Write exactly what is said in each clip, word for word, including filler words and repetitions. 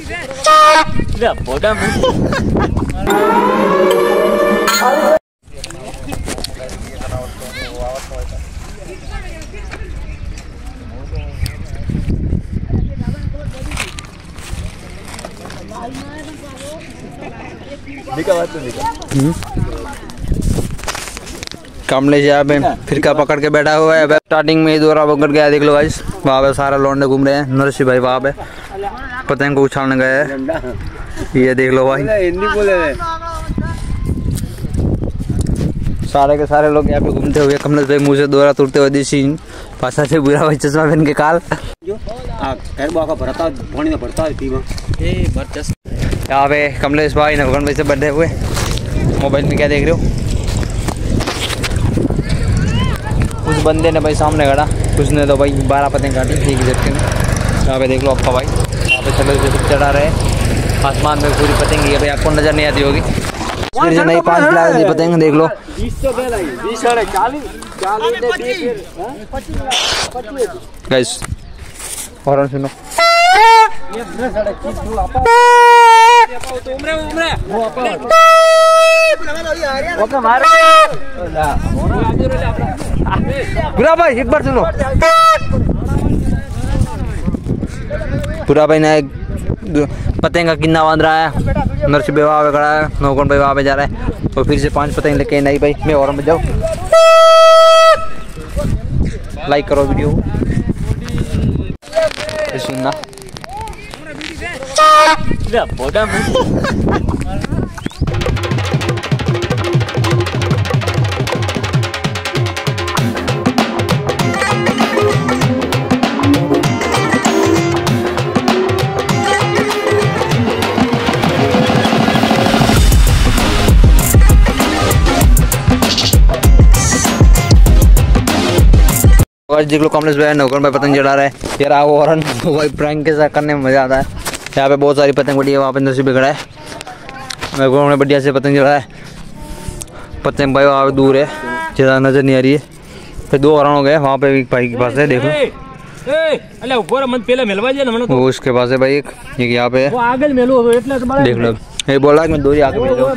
दिखा बात तो दिखा। कमलेश यहाँ पे फिरका पकड़ के बैठा हुआ है। स्टार्टिंग में ही दौरा पकड़ गया, देख लो गाइस। वहाँ पे सारा लौंडे घूम रहे हैं। नरसिंह भाई वहाँ पे पतंग को उछालने गए हैं। ये देख लो भाई, हिंदी बोले रहे। सारे के सारे लोग यहाँ पे घूमते हुए। कमलेश भाई मुँह से दौरा तुरते हुए दिशी पासा से बुरा भाई चश्मा पहन के काल यहाँ पे कमलेश भाई नवगन भाई से बैठे हुए। मोबाइल में क्या देख रहे हो? उस बंदे ने भाई सामने खड़ा, उसने तो भाई बारह पतंग काटी ठीक झटके में। यहाँ पे देख लो अप्पा भाई यहाँ पे चलो से चढ़ा रहे। आसमान में पूरी पतंग है भाई, आपको नजर नहीं आती होगी। फिर से नहीं पाँच लाख दी पतंग देख लो। गाइस और सुनो पूरा भाई एक बार सुनो। पूरा भाई ने पतंग का किन्ना बांध रहा है। नरसिंह भाई वहाँ पे खड़ा है, नौकन भाई वहाँ पे जा रहा है। और फिर से पांच पतंग लेके नहीं भाई मैं और में जाऊँ। लाइक करो वीडियो सुनना। देख लो कमलेश भाई नौकन भाई पतंग चढ़ा रहा है यार। वो और भाई प्रैंक के साथ करने में मजा आता है। यहाँ पे बहुत सारी पतंग बढ़ी है। वहाँ पे नरसिंह भी खड़ा है, नौकन ने बढ़िया से पतंग चढ़ा है। पतंग भाई वहाँ पे दूर है, ज़्यादा नजर नहीं आ रही है। फिर दो हरण हो गए वहाँ पे एक भाई के पास है, देखो वो उसके पास है भाई एक, एक यहाँ पे देख लो। ये बोल रहा है मैं दूरी आके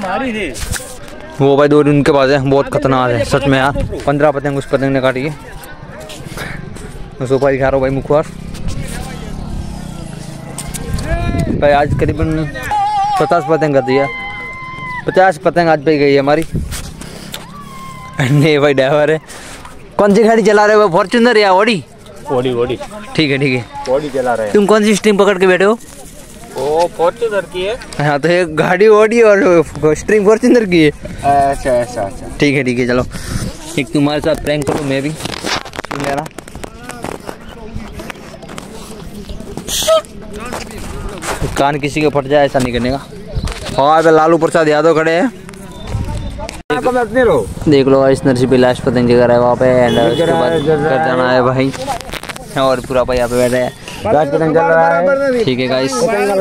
वो भाई दूरी उनके पास है। बहुत खतरनाक है सच में यार। पंद्रह पतंग उस पतंग ने काटी है। सुपारी खा रहा हूँ भाई मुखवार भाई। आज करीबन पचास पतंग कर दिया। पचास पतंग आज पे गई है हमारी। नहीं भाई ड्राइवर है। कौन सी गाड़ी चला रहे हो? फॉर्च्यूनर या ऑडी? ऑडी ऑडी ठीक है ठीक है ऑडी चला रहे हैं। तुम कौन सी स्ट्रिंग पकड़ के बैठे हो? वो फॉर्च्यूनर की है। हाँ तो एक गाड़ी ऑडी और स्ट्रिंग फॉर्च्यूनर की है। अच्छा अच्छा अच्छा ठीक है ठीक है चलो। एक तुम्हारे साथ प्रैंक करूँ मैं भी, सुन लेना। कान किसी के फट जाए ऐसा नहीं करने का। और लालू प्रसाद यादव खड़े हैं। देख लो इस नरसिंह पे लास्ट पतंग जगह है वहाँ पे। एंड उसके बाद कर जाना है भाई। और पूरा भाई यहाँ पे बैठे हैं। ठीक है गाइस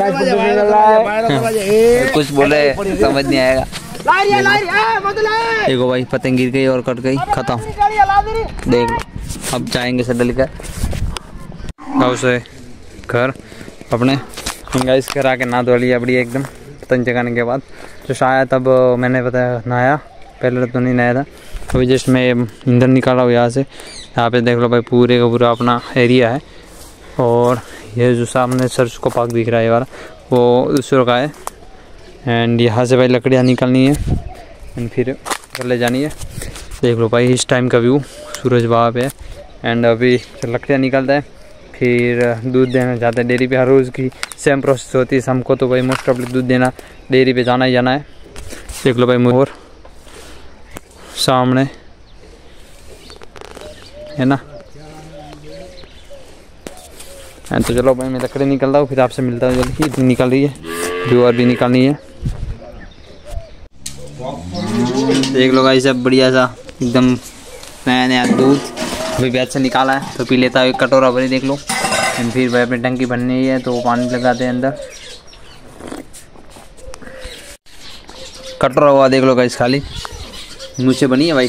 कुछ बोले समझ नहीं आएगा। देखो भाई पतंग गिर गई और कट गई, खत्म। देख लो अब जाएंगे से डल कर से घर अपने। गाइस घर आके नहा धो लिया बढ़िया एकदम पतंग चगाने के बाद। तो शायद अब मैंने बताया नहाया, पहले तो नहीं नहाया था। अभी जस्ट मैं ईंधन निकाला हूँ यहाँ से। यहाँ पे देख लो भाई पूरे का पूरा अपना एरिया है। और ये जो सामने सरसों का पार्क दिख रहा है वाला वो दूसरों का है। एंड यहाँ से भाई लकड़ियाँ निकालनी है एंड फिर घर ले जानी है। देख लो भाई इस टाइम का व्यू, सूरज वहाँ पे है। एंड अभी लकड़ियाँ निकलता है फिर दूध देना जाता है डेयरी पे। हर रोज़ की सेम प्रोसेस होती है। शाम को तो भाई मोस्ट ऑफ दूध देना डेयरी पे जाना ही जाना है। देख लो भाई मोर सामने है ना। तो चलो भाई मैं लकड़ी निकल रहा हूँ, फिर आपसे मिलता हूँ जल्दी। इतनी निकल रही है जो और भी निकालनी है। देख लो भाई सब बढ़िया सा एकदम नया नया दूध अभी बैच से निकाला है तो पी लेता है। एक कटोरा भरी देख लो। एंड फिर भाई अपनी टंकी भरनी है तो पानी लगाते हैं अंदर। कटोरा हुआ देख लो गाइस खाली, मुझसे बनी है वाइट।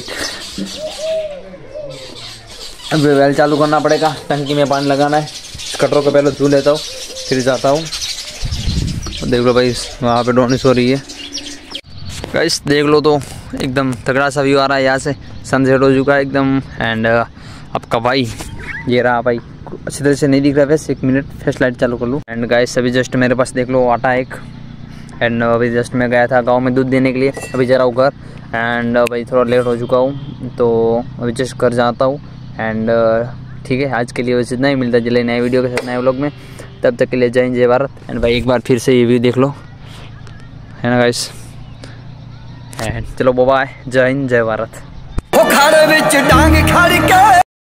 अब वेल चालू करना पड़ेगा, टंकी में पानी लगाना है। कटोरों को पहले धो लेता हूँ फिर जाता हूँ। देख लो भाई वहाँ पे ड्रोन सो रही है गाइस, देख लो तो एकदम तगड़ा सा व्यू आ रहा है यहाँ से। सनसेट हो चुका है एकदम। एंड आपका भाई ये रहा भाई, अच्छी तरह से नहीं दिख रहा वैसे, एक मिनट फ्लैश लाइट चालू कर लूँ। एंड गाइस अभी जस्ट मेरे पास देख लो आटा एक। एंड अभी जस्ट मैं गया था गांव में दूध देने के लिए, अभी जा रहा हूँ घर। एंड भाई थोड़ा लेट हो चुका हूँ तो अभी जस्ट घर जाता हूँ। एंड ठीक है, आज के लिए बस इतना ही। मिलता है जल्दी नए वीडियो के साथ नए व्लॉग में, तब तक के लिए जय हिंद जय भारत। एंड भाई एक बार फिर से ये व्यू देख लो, है ना गाइस। एंड चलो बाय, जय हिंद जय भारत।